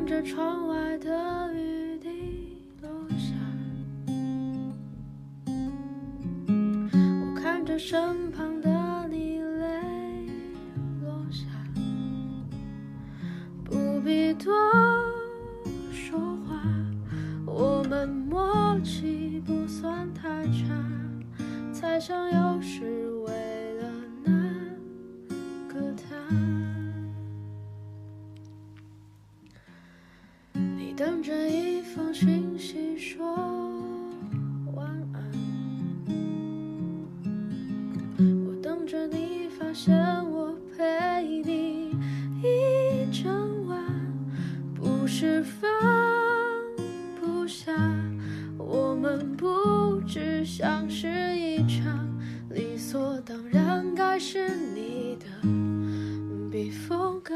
看着窗外的雨滴落下，我看着身旁的你泪落下，不必多说话，我们默契不算太差，猜想又是为了那个他。你等着一封讯息说晚安，我等着你发现我陪你一整晚，不是放不下，我们不只像是一场理所当然该是你的避风港。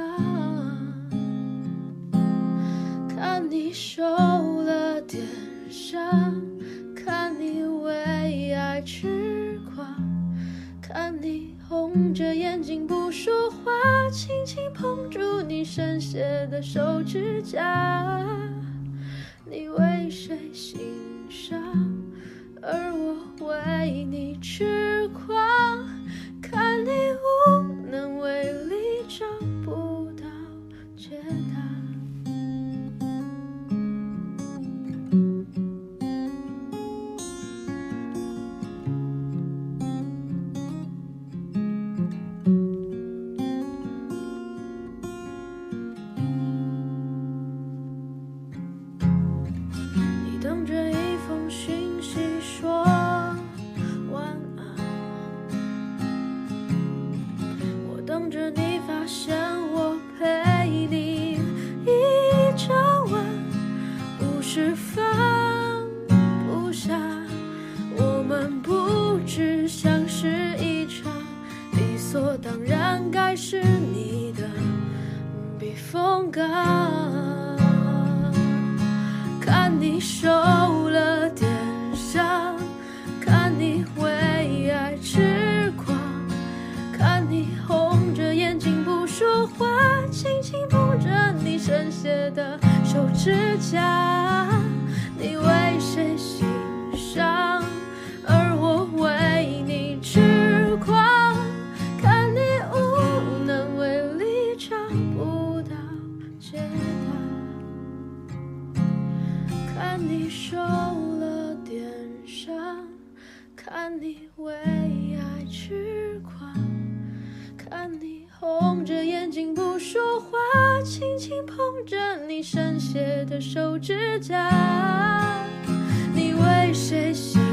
看你受了点伤，看你为爱痴狂，看你红着眼睛不说话，轻轻碰住你深陷的手指甲。你为谁心伤，而我为你痴狂，看你无能为力，找不到解答。你等着一封讯息说晚安，我等着你发现我陪你一整晚，不是放不下，我们不只像是一场理所当然该是你的避风港。看你受了点伤，看你为爱痴狂，看你红着眼睛不说话，轻轻碰着你深陷的手指甲。你为谁心伤，而我为你痴狂，看你无能为力，找不到解答。看你受了点伤，看你为爱痴狂，看你红着眼睛不说话，轻轻碰着你深陷的手指甲。你为谁心